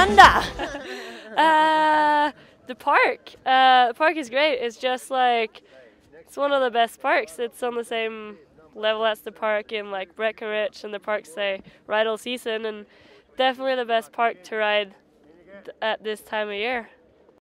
Amanda! The park. The park is great. It's just like, it's one of the best parks. It's on the same level as the park in like Breckenridge and the parks they ride all season, and definitely the best park to ride at this time of year.